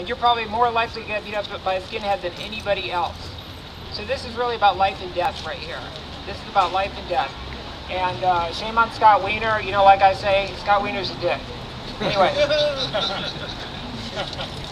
and you're probably more likely to get beat up by a skinhead than anybody else. So this is really about life and death right here. This is about life and death. And shame on Scott Wiener. You know, like I say, Scott Wiener's a dick. Anyway.